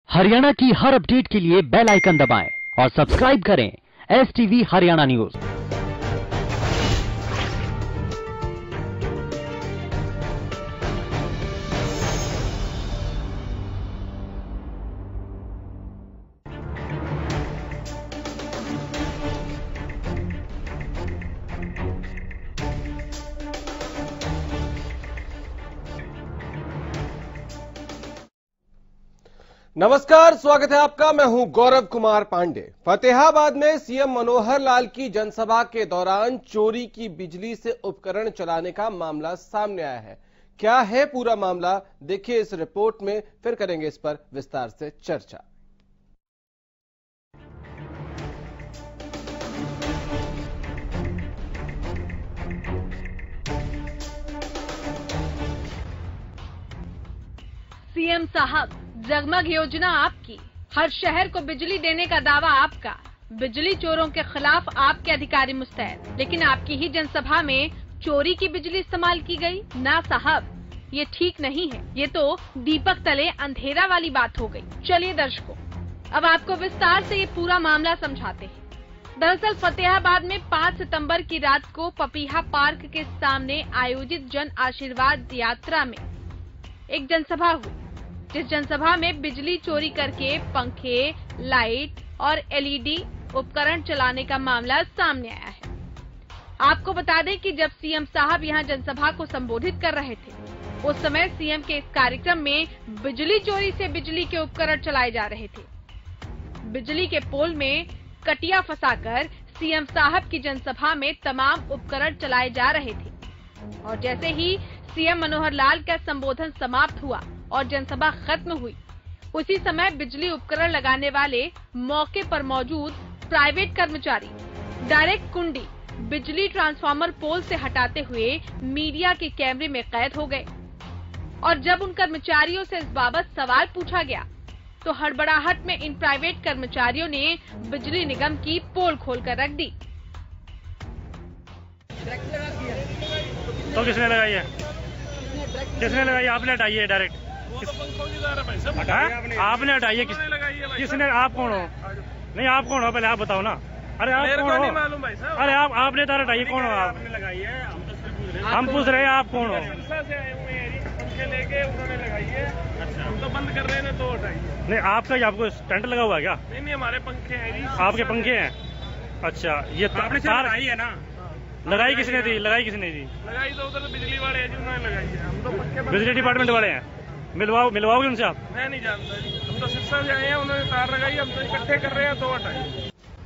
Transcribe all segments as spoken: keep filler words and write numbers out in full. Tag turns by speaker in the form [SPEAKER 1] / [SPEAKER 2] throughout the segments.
[SPEAKER 1] हरियाणा की हर अपडेट के लिए बेल आइकन दबाएं और सब्सक्राइब करें एस टीवी हरियाणा न्यूज।
[SPEAKER 2] नमस्कार, स्वागत है आपका। मैं हूं गौरव कुमार पांडे। फतेहाबाद में सीएम मनोहर लाल की जनसभा के दौरान चोरी की बिजली से उपकरण चलाने का मामला सामने आया है। क्या है पूरा मामला, देखिए इस रिपोर्ट में, फिर करेंगे इस पर विस्तार से चर्चा।
[SPEAKER 3] सीएम साहब, जगमग योजना आपकी, हर शहर को बिजली देने का दावा आपका, बिजली चोरों के खिलाफ आपके अधिकारी मुस्तैद, लेकिन आपकी ही जनसभा में चोरी की बिजली इस्तेमाल की गई। ना साहब, ये ठीक नहीं है। ये तो दीपक तले अंधेरा वाली बात हो गई। चलिए दर्शकों, अब आपको विस्तार से ये पूरा मामला समझाते हैं। दरअसल फतेहाबाद में पाँच सितंबर की रात को पपीहा पार्क के सामने आयोजित जन आशीर्वाद यात्रा में एक जनसभा हुई, जिस जनसभा में बिजली चोरी करके पंखे, लाइट और एलईडी उपकरण चलाने का मामला सामने आया है। आपको बता दें कि जब सीएम साहब यहां जनसभा को संबोधित कर रहे थे, उस समय सीएम के इस कार्यक्रम में बिजली चोरी से बिजली के उपकरण चलाए जा रहे थे। बिजली के पोल में कटिया फंसाकर सीएम साहब की जनसभा में तमाम उपकरण चलाए जा रहे थे और जैसे ही सीएम मनोहर लाल का संबोधन समाप्त हुआ और जनसभा खत्म हुई, उसी समय बिजली उपकरण लगाने वाले मौके पर मौजूद प्राइवेट कर्मचारी डायरेक्ट कुंडी बिजली ट्रांसफार्मर पोल से हटाते हुए मीडिया के कैमरे में कैद हो गए। और जब उन कर्मचारियों से इस बाबत सवाल पूछा गया तो हड़बड़ाहट में इन प्राइवेट कर्मचारियों ने बिजली निगम की पोल खोलकर रख दी।
[SPEAKER 4] तो किसने लगाई है? किसने लगाई? आपने हटाई है डायरेक्ट? आपने हटाई है? किसने? आप कौन हो? नहीं, आप कौन हो? पहले आप बताओ ना। अरे आप कौन हो? मालूम भाई साहब। अरे आप आपने तार हटाई, कौन हो आप? लगाई है, हम पूछ रहे हैं आप कौन हो? पंखे लेके उन्होंने लगाई है। अच्छा, हम तो बंद कर रहे हैं तो हटाई। नहीं, आपका आपको टेंट लगा हुआ है क्या? नहीं नहीं, हमारे पंखे हैं। आपके पंखे हैं? अच्छा, ये तार आई है ना? लगाई किसने थी? लगाई किसने थी? लगाई तो उधर बिजली वाले हैं, जिन्होंने लगाई है। हम तो पक्के बिजली डिपार्टमेंट वाले हैं। मिलवाओ मिलवाओगे उनसे आप? मैं नहीं जानता जी, हम तो सिरसा से आए हैं, उन्होंने तार लगाई, हम तो इकट्ठे कर रहे हैं तो हटाई।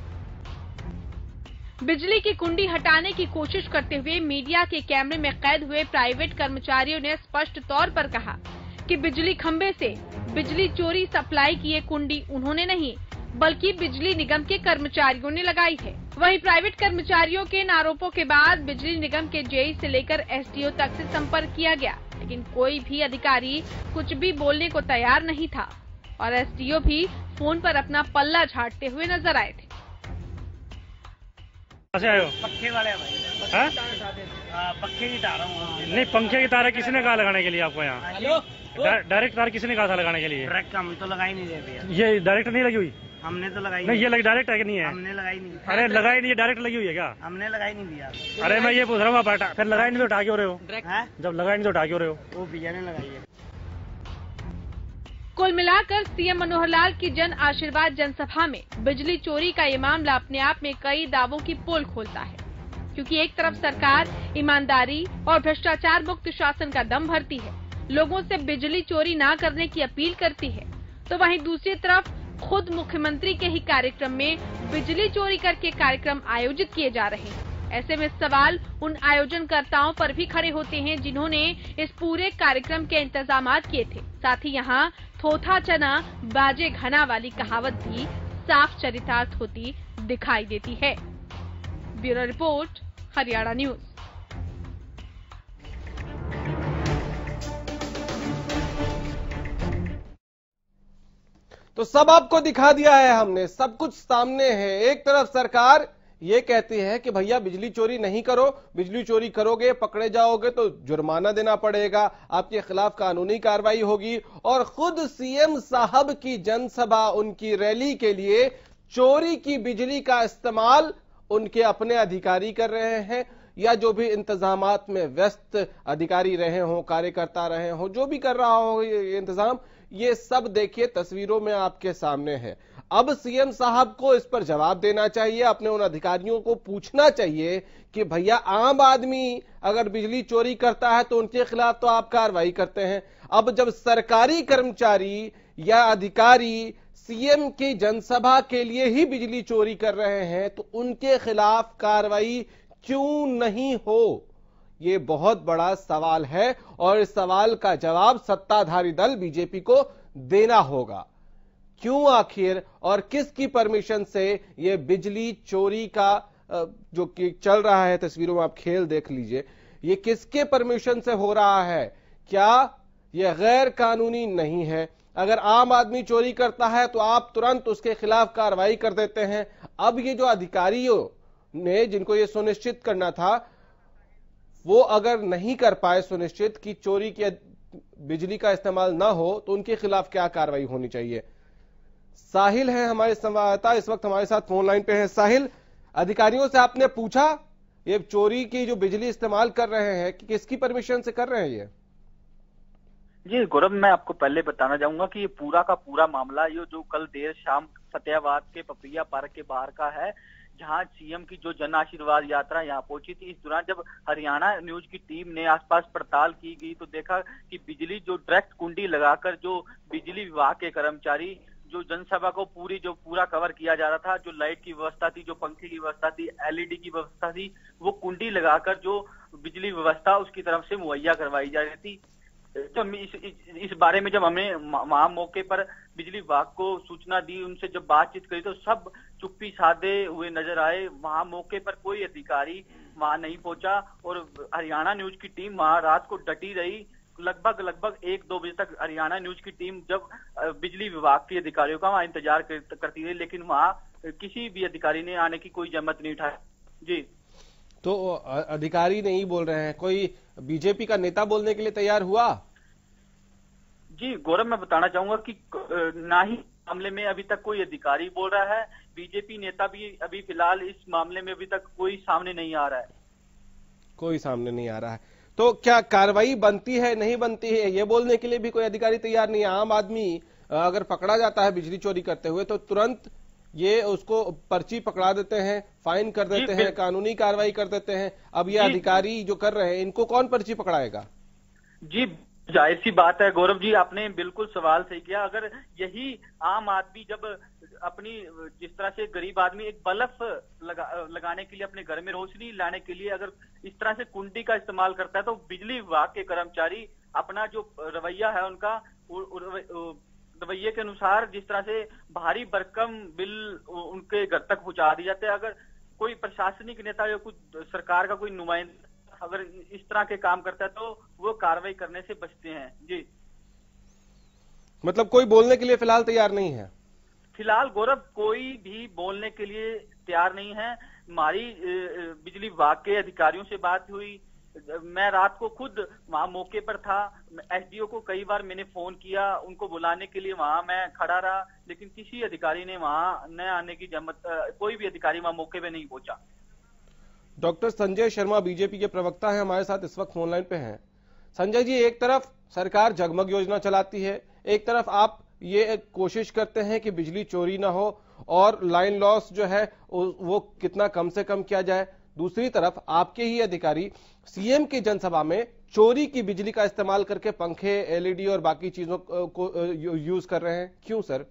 [SPEAKER 3] बिजली की कुंडी हटाने की कोशिश करते हुए मीडिया के कैमरे में कैद हुए प्राइवेट कर्मचारियों ने स्पष्ट तौर पर कहा कि बिजली खंभे से बिजली चोरी सप्लाई की ये कुंडी उन्होंने नहीं, बल्कि बिजली निगम के कर्मचारियों ने लगाई है। वहीं प्राइवेट कर्मचारियों के इन आरोपों के बाद बिजली निगम के जेई से लेकर एसडीओ तक से संपर्क किया गया, लेकिन कोई भी अधिकारी कुछ भी बोलने को तैयार नहीं था और एसडीओ भी फोन पर अपना पल्ला झाड़ते हुए नजर आए थे।
[SPEAKER 4] कैसे आए हो?
[SPEAKER 5] पंखे वाले भाई।
[SPEAKER 4] हाँ?
[SPEAKER 5] पंखे की तार हूँ।
[SPEAKER 4] नहीं, पंखे की तार किसने कहा लगाने के लिए आपको यहाँ? डायरेक्ट तार किसने कहा था लगाने के लिए?
[SPEAKER 5] डायरेक्ट हम तो लगाई नहीं देते।
[SPEAKER 4] ये डायरेक्ट नहीं लगी हुई?
[SPEAKER 5] हमने तो लगाई
[SPEAKER 4] नहीं। ये लग डायरेक्ट है कि नहीं है?
[SPEAKER 5] हमने लगाई नहीं।
[SPEAKER 4] अरे लगाई नहीं, डायरेक्ट लगी हुई है क्या?
[SPEAKER 5] हमने लगाई नहीं दिया।
[SPEAKER 4] अरे मैं ये पूछ रहा हूँ, आप हटा फिर लगाई नहीं तो उठा क्यों रहे हो? जब लगाई नहीं तो उठा क्यों रहे हो?
[SPEAKER 5] वो भैया ने लगाई है।
[SPEAKER 3] कुल मिलाकर सीएम मनोहर लाल की जन आशीर्वाद जनसभा में बिजली चोरी का ये मामला अपने आप में कई दावों की पोल खोलता है, क्योंकि एक तरफ सरकार ईमानदारी और भ्रष्टाचार मुक्त शासन का दम भरती है, लोगों से बिजली चोरी न करने की अपील करती है, तो वहीं दूसरी तरफ खुद मुख्यमंत्री के ही कार्यक्रम में बिजली चोरी करके कार्यक्रम आयोजित किए जा रहे हैं। ऐसे में सवाल उन आयोजनकर्ताओं पर भी खड़े होते हैं जिन्होंने इस पूरे कार्यक्रम के इंतजामात किए थे। साथ ही यहाँ थोथा चना बाजे घना वाली कहावत भी साफ चरितार्थ होती दिखाई देती है। Bureau report, Haryana news.
[SPEAKER 2] तो सब आपको दिखा दिया है हमने, सब कुछ सामने है। एक तरफ सरकार ये कहती है कि भैया बिजली चोरी नहीं करो, बिजली चोरी करोगे पकड़े जाओगे तो जुर्माना देना पड़ेगा, आपके खिलाफ कानूनी कार्रवाई होगी। और खुद सीएम साहब की जनसभा, उनकी रैली के लिए चोरी की बिजली का इस्तेमाल उनके अपने अधिकारी कर रहे हैं, या जो भी इंतजामात में व्यस्त अधिकारी रहे हों, कार्यकर्ता रहे हों, जो भी कर रहा हो ये इंतजाम, ये सब देखिए तस्वीरों में आपके सामने है। अब सीएम साहब को इस पर जवाब देना चाहिए, अपने उन अधिकारियों को पूछना चाहिए कि भैया आम आदमी अगर बिजली चोरी करता है तो उनके खिलाफ तो आप कार्रवाई करते हैं, अब जब सरकारी कर्मचारी या अधिकारी सीएम की जनसभा के लिए ही बिजली चोरी कर रहे हैं तो उनके खिलाफ कार्रवाई क्यों नहीं हो? ये बहुत बड़ा सवाल है और इस सवाल का जवाब सत्ताधारी दल बीजेपी को देना होगा। क्यों आखिर और किसकी परमिशन से ये बिजली चोरी का जो कि चल रहा है, तस्वीरों में आप खेल देख लीजिए, ये किसके परमिशन से हो रहा है? क्या ये गैर कानूनी नहीं है? अगर आम आदमी चोरी करता है तो आप तुरंत उसके खिलाफ कार्रवाई कर देते हैं। अब ये जो अधिकारियों ने जिनको ये सुनिश्चित करना था, वो अगर नहीं कर पाए सुनिश्चित कि चोरी की बिजली का इस्तेमाल ना हो तो उनके खिलाफ क्या कार्रवाई होनी चाहिए? साहिल है हमारे संवाददाता, इस वक्त हमारे साथ फोन लाइन पे हैं। साहिल, अधिकारियों से आपने पूछा ये चोरी की जो बिजली इस्तेमाल कर रहे हैं कि किसकी परमिशन से कर रहे हैं ये?
[SPEAKER 6] जी गौरव, मैं आपको पहले बताना चाहूंगा कि ये पूरा का पूरा मामला ये जो कल देर शाम फतेहाबाद के पपैया पार्क के बाहर का है, जहां सीएम की जो जन आशीर्वाद यात्रा यहाँ पहुंची थी। इस दौरान जब हरियाणा न्यूज की टीम ने आसपास पड़ताल की गई तो देखा कि बिजली जो डायरेक्ट कुंडी लगाकर जो बिजली विभाग के कर्मचारी जो जनसभा को पूरी जो पूरा कवर किया जा रहा था, जो लाइट की व्यवस्था थी, जो पंखे की व्यवस्था थी, एलईडी की व्यवस्था थी, वो कुंडी लगाकर जो बिजली व्यवस्था उसकी तरफ से मुहैया करवाई जा रही थी। तो इस, इस, इस बारे में जब हमने वहां मौके पर बिजली विभाग को सूचना दी, उनसे जब बातचीत करी तो सब चुप्पी साधे हुए नजर आए। वहां मौके पर कोई अधिकारी वहां नहीं पहुंचा और हरियाणा न्यूज की टीम वहां रात को डटी रही। लगभग लगभग एक दो बजे तक हरियाणा न्यूज की टीम जब बिजली विभाग के अधिकारियों का वहां इंतजार करती रही, लेकिन वहां किसी भी अधिकारी ने आने की कोई जहमत नहीं उठाई। जी,
[SPEAKER 2] तो अधिकारी नहीं बोल रहे हैं, कोई बीजेपी का नेता बोलने के लिए तैयार हुआ?
[SPEAKER 6] जी गौरव, मैं बताना चाहूंगा कि ना ही मामले में अभी तक कोई अधिकारी बोल रहा है, बीजेपी नेता भी अभी फिलहाल इस मामले में अभी तक कोई सामने नहीं आ रहा है।
[SPEAKER 2] कोई सामने नहीं आ रहा है, तो क्या कार्रवाई बनती है नहीं बनती है ये बोलने के लिए भी कोई अधिकारी तैयार नहीं है? आम आदमी अगर पकड़ा जाता है बिजली चोरी करते हुए तो तुरंत ये उसको पर्ची पकड़ा देते हैं, फाइन कर देते हैं, कानूनी कार्रवाई कर देते हैं। अब ये अधिकारी जो कर रहे हैं इनको कौन पर्ची पकड़ाएगा?
[SPEAKER 6] जी जाहिर सी बात है गौरव जी, आपने बिल्कुल सवाल सही किया। अगर यही आम आदमी जब अपनी जिस तरह से गरीब आदमी एक बल्ब लगा, लगाने के लिए अपने घर में रोशनी लाने के लिए अगर इस तरह से कुंडी का इस्तेमाल करता है तो बिजली विभाग के कर्मचारी अपना जो रवैया है उनका रवैये के अनुसार जिस तरह से भारी भरकम बिल उनके घर तक पहुंचा दिए जाते हैं। अगर कोई प्रशासनिक नेता या कुछ सरकार का कोई नुमाइंदा अगर इस तरह के काम करता है तो वो कार्रवाई करने से बचते हैं। जी,
[SPEAKER 2] मतलब कोई बोलने के लिए फिलहाल तैयार नहीं है?
[SPEAKER 6] फिलहाल गौरव कोई भी बोलने के लिए तैयार नहीं है। हमारी बिजली विभाग के अधिकारियों से बात हुई, मैं रात को खुद वहां मौके पर था, एसडीओ को कई बार मैंने फोन किया, उनको बुलाने के लिए वहां मैं खड़ा रहा, लेकिन किसी अधिकारी ने वहां न आने की जहमत, कोई भी अधिकारी वहां मौके पे नहीं पहुंचा।
[SPEAKER 2] डॉक्टर संजय शर्मा बीजेपी के प्रवक्ता हैं, हमारे साथ इस वक्त फोन लाइन पे हैं। संजय जी, एक तरफ सरकार जगमग योजना चलाती है, एक तरफ आप ये कोशिश करते हैं कि बिजली चोरी ना हो और लाइन लॉस जो है वो कितना कम से कम किया जाए, दूसरी तरफ आपके ही अधिकारी सीएम की जनसभा में चोरी की बिजली का इस्तेमाल करके पंखे, एलईडी और बाकी चीजों को यूज कर रहे हैं। क्यों सर?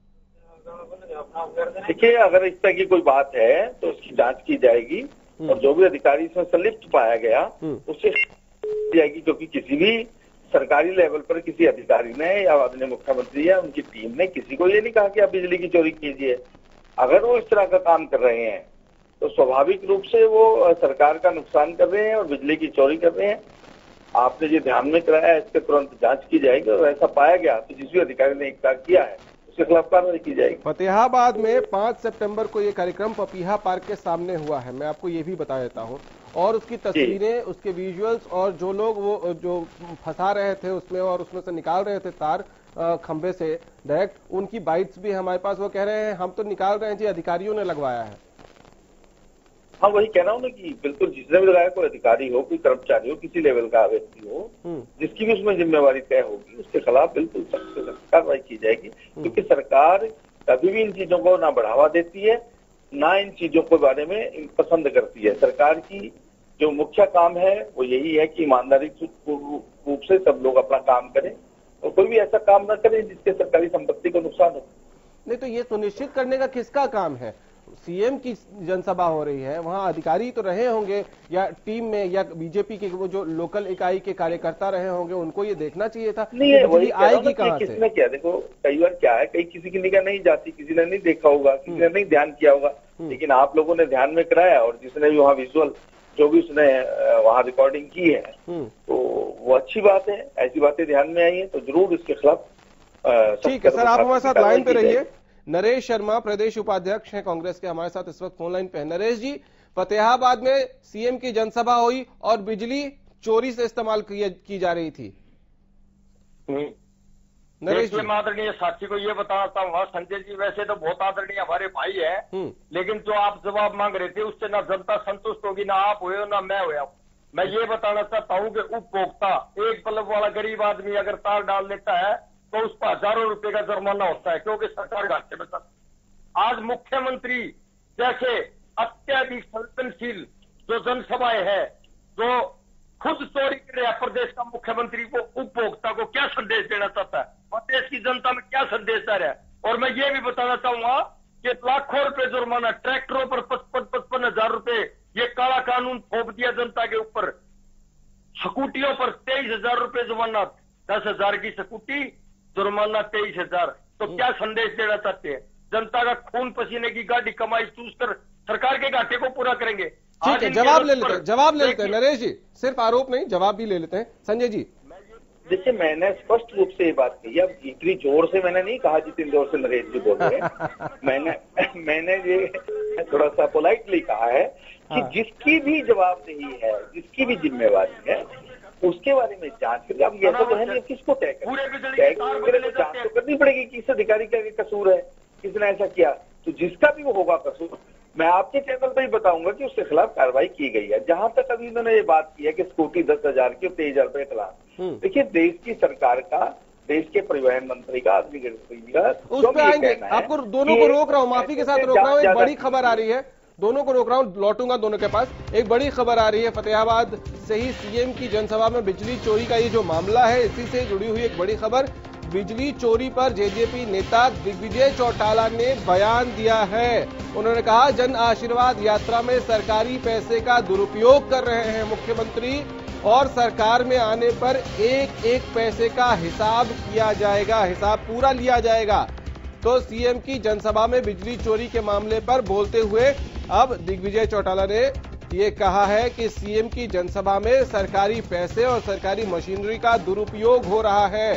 [SPEAKER 7] देखिए, अगर इस तरह की कोई बात है तो उसकी जांच की जाएगी और जो भी अधिकारी इसमें संलिप्त पाया गया उससे जाएगी, क्योंकि किसी भी सरकारी लेवल पर किसी अधिकारी ने या अपने मुख्यमंत्री या उनकी टीम ने किसी को ये नहीं कहा कि आप बिजली की चोरी कीजिए। अगर वो इस तरह का काम कर रहे हैं तो स्वाभाविक रूप से वो सरकार का नुकसान कर रहे हैं और बिजली की चोरी कर रहे हैं। आपने जो ध्यान में कराया इसके तुरंत जांच की जाएगी और ऐसा पाया गया तो जिस भी अधिकारी ने इकरार किया है उसके खिलाफ कार्रवाई की जाएगी।
[SPEAKER 2] फतेहाबाद में पांच सितंबर को ये कार्यक्रम पपीहा पार्क के सामने हुआ है, मैं आपको ये भी बता देता हूँ, और उसकी तस्वीरें, उसके विजुअल्स और जो लोग वो जो फंसा रहे थे उसमें और उसमें से निकाल रहे थे तार खंबे से डायरेक्ट, उनकी बाइट्स भी हमारे पास। वो कह रहे हैं हम तो निकाल रहे हैं जी, अधिकारियों ने लगवाया है।
[SPEAKER 7] हाँ, वही कह रहा हूँ ना कि बिल्कुल जिसने भी लगाया, कोई अधिकारी हो, कोई कर्मचारी हो, किसी लेवल का व्यक्ति हो, जिसकी भी उसमें जिम्मेवारी तय होगी, उसके खिलाफ बिल्कुल सख्त से सख्त कार्रवाई की जाएगी। क्योंकि सरकार कभी भी इन चीजों को ना बढ़ावा देती है, ना इन चीजों के बारे में पसंद करती है। सरकार की जो मुख्य काम है वो यही है कि ईमानदारी रूप से सब लोग अपना काम करें और कोई भी ऐसा काम ना करें जिससे सरकारी संपत्ति को नुकसान हो।
[SPEAKER 2] नहीं तो ये सुनिश्चित करने का किसका काम है? सीएम की जनसभा हो रही है, वहां अधिकारी तो रहे होंगे या टीम में या बीजेपी के वो जो लोकल इकाई के कार्यकर्ता रहे होंगे, उनको ये देखना चाहिए था।
[SPEAKER 7] नहीं है, वही आएगी कहां से? किसने क्या, देखो कई बार क्या है, कई किसी की निगाह नहीं जाती, किसी ने नहीं देखा होगा, किसी ने नहीं ध्यान किया होगा, लेकिन आप लोगों ने ध्यान में कराया और जिसने भी वहाँ विजुअल जो भी उसने वहाँ रिकॉर्डिंग की है तो वो अच्छी बात है। ऐसी बातें ध्यान में आई है तो जरूर इसके खिलाफ।
[SPEAKER 2] ठीक है सर, आप हमारे साथ लाइन पे रहिए। नरेश शर्मा प्रदेश उपाध्यक्ष हैं कांग्रेस के, हमारे साथ इस वक्त फोन लाइन पे है। नरेश जी, फतेहाबाद में सीएम की जनसभा हुई और बिजली चोरी से इस्तेमाल की जा रही थी।
[SPEAKER 8] नरेश जी, मैं आदरणीय साथी को ये बताना चाहूंगा, संजय जी वैसे तो बहुत आदरणीय हमारे भाई है, लेकिन जो आप जवाब मांग रहे थे उससे ना जनता संतुष्ट होगी, ना आप हुए हो ना मैं हुआ। मैं ये बताना चाहता हूँ कि उपभोक्ता एक बल्ब वाला गरीब आदमी अगर तार डाल लेता है तो उस पर हजारों रुपए का जुर्माना होता है, क्योंकि सरकार घाटे में सब। आज मुख्यमंत्री जैसे अत्यधिक संवेदनशील जो जनसभाएं है, जो खुद चोरी कर रहा प्रदेश का मुख्यमंत्री, को उपभोक्ता को क्या संदेश देना चाहता है, प्रदेश की जनता में क्या संदेश दे रहा है? और मैं ये भी बताना चाहूंगा कि लाखों रुपए जुर्माना, ट्रैक्टरों पर पचपन पचपन हजार रुपए ये काला कानून थोप दिया जनता के ऊपर। स्कूटियों पर तेईस हजार रुपए जुर्माना, दस हजार की स्कूटी जुर्माना तेईस हजार। तो क्या संदेश देना चाहते हैं? जनता का खून पसीने की गाड़ी कमाई चूस कर सरकार के घाटे को पूरा करेंगे।
[SPEAKER 2] ठीक है, जवाब ले लेते हैं, जवाब ले लेते हैं नरेश जी, सिर्फ आरोप नहीं जवाब भी ले लेते हैं। संजय जी,
[SPEAKER 7] देखिए मैंने स्पष्ट रूप से ये बात कही, अब इतनी जोर से मैंने नहीं कहा जितनी जोर से नरेश जी बोल रहे हैं। मैंने मैंने ये थोड़ा सा पोलाइटली कहा है कि हाँ। जिसकी भी जवाबदेही है, जिसकी भी जिम्मेवारी है, उसके बारे में जांच करिए। अब ऐसा तो है नहीं किसको तय करें, जांच तो करनी पड़ेगी कि इस अधिकारी का कसूर है, किसने ऐसा किया, तो जिसका भी वो होगा कसूर, मैं आपके चैनल पर ही बताऊंगा कि उसके खिलाफ कार्रवाई की गई है। जहां तक अभी उन्होंने ये बात की है कि स्कूटी दस हजार की और तेईस हजार रुपए खिलाफ, देखिए देश की सरकार का, देश के परिवहन मंत्री का, आदमी का
[SPEAKER 2] उस पर आएंगे। आपको दोनों को रोक रहा हूँ, माफी के साथ रोक रहा हूँ, एक बड़ी खबर आ रही है, दोनों को रोक रहा हूं, लौटूंगा दोनों के पास। एक बड़ी खबर आ रही है, फतेहाबाद से ही सीएम की जनसभा में बिजली चोरी का ये जो मामला है, इसी से जुड़ी हुई एक बड़ी खबर। बिजली चोरी पर जेजेपी नेता दिग्विजय चौटाला ने बयान दिया है। उन्होंने कहा जन आशीर्वाद यात्रा में सरकारी पैसे का दुरुपयोग कर रहे हैं मुख्यमंत्री और सरकार में आने पर एक एक पैसे का हिसाब किया जाएगा, हिसाब पूरा लिया जाएगा। तो सीएम की जनसभा में बिजली चोरी के मामले पर बोलते हुए अब दिग्विजय चौटाला ने ये कहा है कि सीएम की जनसभा में सरकारी पैसे और सरकारी मशीनरी का दुरुपयोग हो रहा है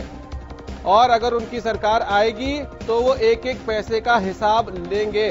[SPEAKER 2] और अगर उनकी सरकार आएगी तो वो एक एक पैसे का हिसाब लेंगे।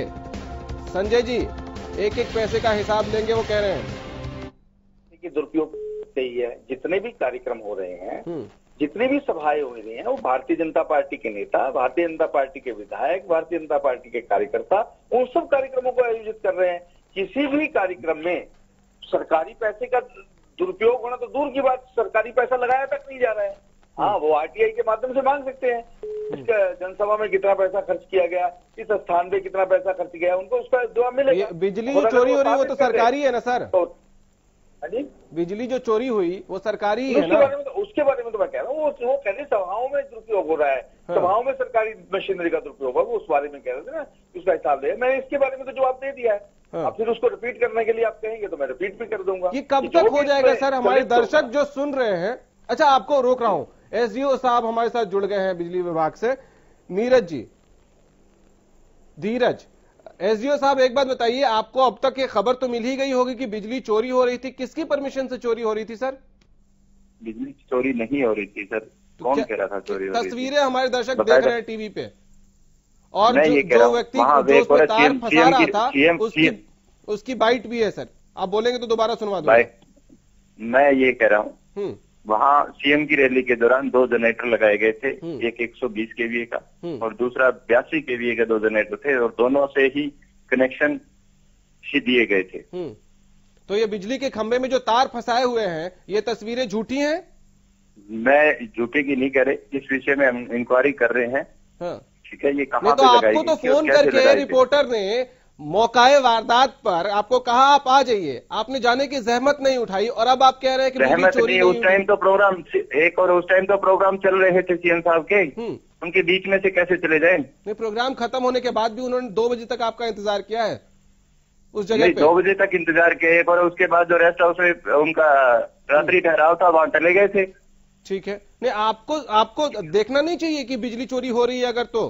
[SPEAKER 2] संजय जी, एक एक पैसे का हिसाब लेंगे वो कह रहे हैं
[SPEAKER 7] कि दुरुपयोग सही है। जितने भी कार्यक्रम हो रहे हैं, जितनी भी सभाएं हो रही हैं, वो भारतीय जनता पार्टी के नेता, भारतीय जनता पार्टी के विधायक, भारतीय जनता पार्टी के कार्यकर्ता उन सब कार्यक्रमों को आयोजित कर रहे हैं। किसी भी कार्यक्रम में सरकारी पैसे का दुरुपयोग होना तो दूर की बात, सरकारी पैसा लगाया तक नहीं जा रहा है। हाँ, वो आरटीआई के माध्यम से मांग सकते हैं इसका जनसभा में कितना पैसा खर्च किया गया, इस स्थान पे कितना पैसा खर्च किया, उनको उसका जवाब मिलेगा।
[SPEAKER 2] बिजली जो चोरी हो रही है वो तो सरकारी है ना सर?
[SPEAKER 7] तो जी,
[SPEAKER 2] बिजली जो चोरी हुई वो सरकारी है
[SPEAKER 7] उसके
[SPEAKER 2] ना?
[SPEAKER 7] बारे में तो उसके बारे में तो मैं कह रहा हूँ, वो वो कह रहे सभाओं में दुरुपयोग हो रहा है, हाँ। सभाओं में सरकारी मशीनरी का दुरुपयोग है, वो उस बारे में कह रहे थे ना, उसका हिसाब दे। मैंने इसके बारे में तो जवाब दे दिया है। हाँ। अब फिर उसको रिपीट करने के लिए आप कहेंगे तो मैं रिपीट भी कर दूंगा।
[SPEAKER 2] ये कब तक हो जाएगा सर? हमारे दर्शक जो सुन रहे हैं, अच्छा आपको रोक रहा हूँ, एसडीओ साहब हमारे साथ जुड़ गए हैं बिजली विभाग से, नीरज जी, धीरज। एसडीओ साहब एक बात बताइए, आपको अब तक ये खबर तो मिल ही गई होगी कि बिजली चोरी हो रही थी, किसकी परमिशन से चोरी हो रही थी सर?
[SPEAKER 9] बिजली चोरी नहीं हो रही थी सर, कौन कह रहा था चोरी हो रही थी?
[SPEAKER 2] तस्वीरें हमारे दर्शक देख रहे हैं टीवी पे। और जो, जो व्यक्ति जो उस पर तार फंसा रहा था उसकी उसकी बाइट भी है सर। आप बोलेंगे तो दोबारा सुनवा दूंगा।
[SPEAKER 7] मैं ये कह रहा हूँ वहाँ सीएम की रैली के दौरान दो जनरेटर लगाए गए थे, एक एक सौ बीस केवीए का और दूसरा बयासी केवीए का दो जनरेटर थे और दोनों से ही कनेक्शन दिए गए थे।
[SPEAKER 2] तो ये बिजली के खंभे में जो तार फंसाए हुए हैं ये तस्वीरें झूठी हैं?
[SPEAKER 7] मैं झूठी की नहीं कह रहे, इस विषय में हम इंक्वायरी कर रहे हैं। हाँ। ठीक है, ये कहाँ
[SPEAKER 2] तो आपको तो फोन करके रिपोर्टर ने मौकाए वारदात पर आपको कहा आप आ जाइए, आपने जाने की जहमत नहीं उठाई और अब आप कह रहे हैं कि
[SPEAKER 7] जहमत नहीं, उस टाइम तो प्रोग्राम एक और उस टाइम तो प्रोग्राम चल रहे थे सीएम साहब के, उनके बीच में से कैसे चले जाए?
[SPEAKER 2] नहीं, प्रोग्राम खत्म होने के बाद भी उन्होंने दो बजे तक आपका इंतजार किया है उस जगह पे?
[SPEAKER 7] दो बजे तक इंतजार किया एक और उसके बाद जो रेस्ट हाउस में उनका रात्रि ठहराव था वहां चले गए थे।
[SPEAKER 2] ठीक है, नहीं आपको आपको देखना नहीं चाहिए कि बिजली चोरी हो रही है अगर तो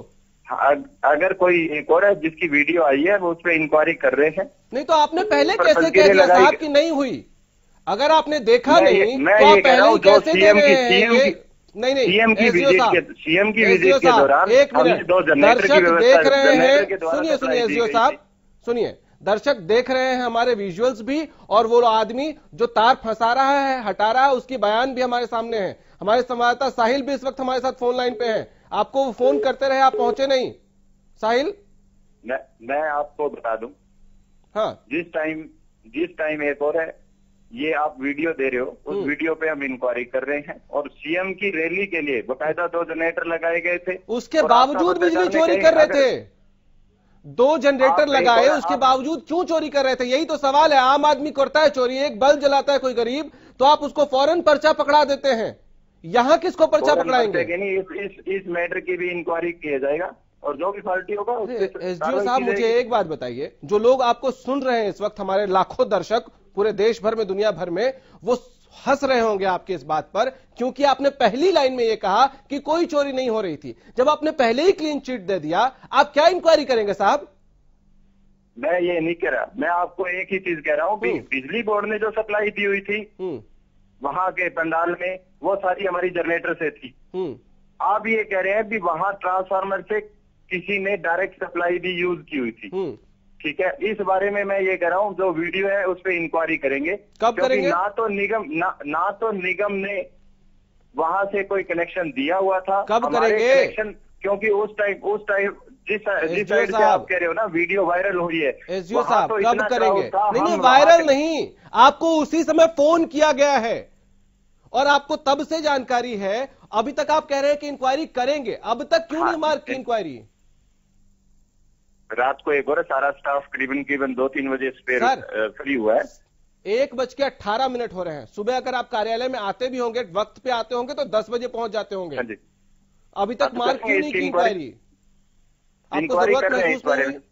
[SPEAKER 7] अगर कोई एक और है जिसकी वीडियो आई है वो उस पर इंक्वायरी कर रहे हैं।
[SPEAKER 2] नहीं तो आपने पहले कैसे कह दिया साहब कि नहीं हुई? अगर आपने देखा नहीं तो आप पहले ही कैसे कह रहे हैं? नहीं नहीं,
[SPEAKER 7] सीएम की विजिट के सीएम की विजिट के दौरान
[SPEAKER 2] एक मिनट, दर्शक देख रहे हैं, सुनिए सुनिए एसडीओ साहब सुनिए, दर्शक देख रहे हैं हमारे विजुअल्स भी और वो आदमी जो तार फंसा रहा है हटा रहा है उसकी बयान भी हमारे सामने है। हमारे संवाददाता साहिल भी इस वक्त हमारे साथ फोन लाइन पे है, आपको वो फोन करते रहे आप पहुंचे नहीं। साहिल
[SPEAKER 7] मैं मैं आपको बता दूं, हाँ जिस टाइम जिस टाइम एक और है ये आप वीडियो दे रहे हो उस वीडियो पे हम इंक्वायरी कर रहे हैं और सीएम की रैली के लिए बकायदा दो जनरेटर लगाए गए थे,
[SPEAKER 2] उसके बावजूद बिजली चोरी कर रहे थे। दो जनरेटर लगाए उसके बावजूद क्यों चोरी कर रहे थे? यही तो सवाल है। आम आदमी करता है चोरी, एक बल्ब जलाता है कोई गरीब तो आप उसको फौरन पर्चा पकड़ा देते हैं, यहाँ किसको पर्चा पकड़ाएंगे?
[SPEAKER 7] नहीं, इस, इस, इस मैटर की भी इंक्वायरी किया जाएगा और जो भी पार्टी होगा।
[SPEAKER 2] एसडीओ साहब मुझे एक बात बताइए, जो लोग आपको सुन रहे हैं इस वक्त, हमारे लाखों दर्शक पूरे देश भर में दुनिया भर में, वो हंस रहे होंगे आपकी इस बात पर क्योंकि आपने पहली लाइन में ये कहा कि कोई चोरी नहीं हो रही थी। जब आपने पहले ही क्लीन चिट दे दिया आप क्या इंक्वायरी करेंगे साहब?
[SPEAKER 7] मैं ये नहीं कह रहा, मैं आपको एक ही चीज कह रहा हूँ, बिजली बोर्ड ने जो सप्लाई दी हुई थी वहां के पंडाल में वो सारी हमारी जनरेटर से थी। आप ये कह रहे हैं कि वहां ट्रांसफार्मर से किसी ने डायरेक्ट सप्लाई भी यूज की हुई थी। ठीक है, इस बारे में मैं ये कह रहा हूँ जो वीडियो है उस पर इंक्वायरी करेंगे।
[SPEAKER 2] कब करेंगे?
[SPEAKER 7] ना तो निगम ना, ना तो निगम ने वहां से कोई कनेक्शन दिया हुआ था।
[SPEAKER 2] कब करेंगे?
[SPEAKER 7] कनेक्शन क्योंकि उस टाइम उस टाइम जिस जिस साइड से आप कह रहे हो ना वीडियो वायरल हुई है,
[SPEAKER 2] एसडीओ साहब तो कब करेंगे? नहीं नहीं वायरल नहीं, आपको उसी समय फोन किया गया है और आपको तब से जानकारी है। अभी तक आप कह रहे हैं कि इंक्वायरी करेंगे, अब तक क्यों नहीं मार्क की इंक्वायरी?
[SPEAKER 7] रात को एक और सारा स्टाफ करीबन करीबन दो तीन बजे फ्री हुआ है।
[SPEAKER 2] एक बज के अट्ठारह मिनट हो रहे हैं। सुबह अगर आप कार्यालय में आते भी होंगे, वक्त पे आते होंगे तो दस बजे पहुंच जाते होंगे। अभी तक मार्क क्यों नहीं की इंक्वायरी? आपको जरूरत महसूस नहीं हुई?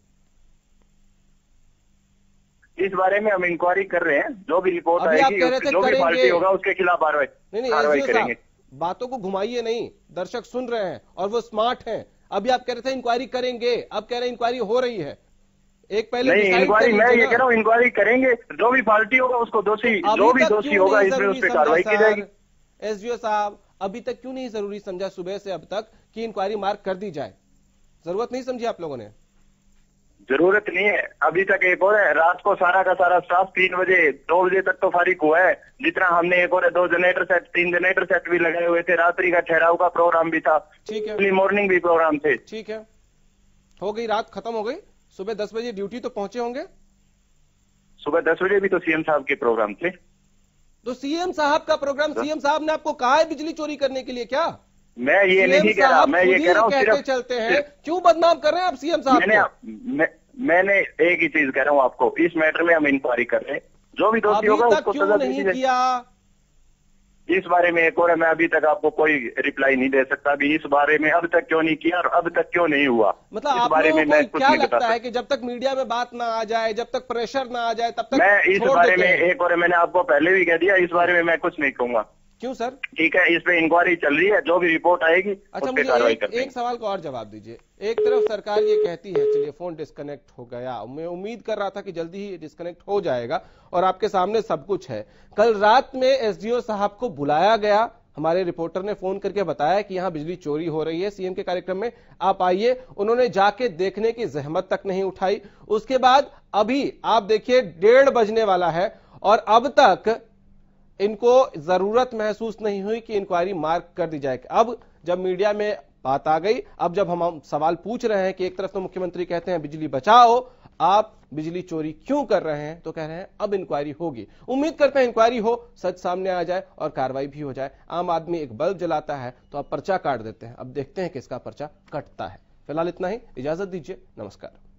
[SPEAKER 7] इस बारे में हम इंक्वायरी कर रहे हैं, जो भी रिपोर्ट आएगी जो भी पार्टी होगा उसके खिलाफ कार्रवाई कार्रवाई करेंगे।
[SPEAKER 2] बातों को घुमाइए नहीं, दर्शक सुन रहे हैं और वो स्मार्ट हैं। अभी आप कह रहे थे इंक्वायरी करेंगे, अब कह रहे हैं इंक्वायरी हो रही है। एक पहले
[SPEAKER 7] नहीं इंक्वायरी, मैं ये कह रहा हूँ इंक्वायरी करेंगे, जो भी पार्टी होगा उसको दोषी जो भी दोषी होगा इसमें उस पर कार्रवाई की जाएगी।
[SPEAKER 2] एसडीओ साहब अभी तक क्यों नहीं जरूरी समझा सुबह से अब तक कि इंक्वायरी मार्क कर दी जाए? जरूरत नहीं समझी आप लोगों ने?
[SPEAKER 7] जरूरत नहीं है, अभी तक एक और है। रात को सारा का सारा स्टाफ तीन बजे दो बजे तक तो फारिग हुआ है। जितना हमने एक और है दो जनरेटर सेट तीन जनरेटर सेट भी लगाए हुए थे, रात्रि का ठहराव का प्रोग्राम भी था,
[SPEAKER 2] ठीक है,
[SPEAKER 7] मॉर्निंग भी प्रोग्राम थे।
[SPEAKER 2] ठीक है, हो गई रात खत्म हो गई, सुबह दस बजे ड्यूटी तो पहुंचे होंगे।
[SPEAKER 7] सुबह दस बजे भी तो सीएम साहब के प्रोग्राम थे।
[SPEAKER 2] तो सीएम साहब का प्रोग्राम, सीएम साहब ने आपको कहा है बिजली चोरी करने के लिए क्या?
[SPEAKER 7] मैं ये नहीं कह रहा, मैं ये कह रहा हूँ
[SPEAKER 2] सिर्फ चलते हैं, क्यों बदनाम कर रहे हैं आप सीएम साहब?
[SPEAKER 7] मैंने मैं, मैंने एक ही चीज कह रहा हूँ आपको, इस मैटर में हम इंक्वायरी कर रहे हैं, जो भी दोषी होगा उसको सजा
[SPEAKER 2] नहीं किया।
[SPEAKER 7] इस बारे में एक और है, मैं अभी तक आपको कोई रिप्लाई नहीं दे सकता अभी इस बारे में, अब तक क्यों नहीं किया और अब तक क्यों नहीं हुआ।
[SPEAKER 2] मतलब आप लोगों को क्या लगता है कि जब तक मीडिया में बात ना आ जाए, जब तक प्रेशर ना आ जाए तब तक
[SPEAKER 7] मैं इस बारे में एक और मैंने आपको पहले भी कह दिया, इस बारे में मैं कुछ नहीं कहूंगा।
[SPEAKER 2] क्यों सर?
[SPEAKER 7] ठीक है, इस पे इंक्वायरी चल रही है, जो भी रिपोर्ट आएगी
[SPEAKER 2] अच्छा मुझे एक, एक सवाल को और जवाब दीजिए। एक तरफ सरकार ये कहती है, चलिए फोन डिस्कनेक्ट हो गया, मैं उम्मीद कर रहा था कि जल्दी ही डिस्कनेक्ट हो जाएगा और आपके सामने सब कुछ है। कल रात में एसडीओ साहब को बुलाया गया, हमारे रिपोर्टर ने फोन करके बताया कि यहां बिजली चोरी हो रही है सीएम के कार्यक्रम में, आप आइए। उन्होंने जाके देखने की जहमत तक नहीं उठाई। उसके बाद अभी आप देखिए डेढ़ बजने वाला है और अब तक इनको जरूरत महसूस नहीं हुई कि इंक्वायरी मार्क कर दी जाए। अब जब मीडिया में बात आ गई, अब जब हम सवाल पूछ रहे हैं कि एक तरफ तो मुख्यमंत्री कहते हैं बिजली बचाओ, आप बिजली चोरी क्यों कर रहे हैं, तो कह रहे हैं अब इंक्वायरी होगी। उम्मीद करते हैं इंक्वायरी हो, सच सामने आ जाए और कार्रवाई भी हो जाए। आम आदमी एक बल्ब जलाता है तो आप पर्चा काट देते हैं, अब देखते हैं किसका पर्चा कटता है। फिलहाल इतना ही, इजाजत दीजिए, नमस्कार।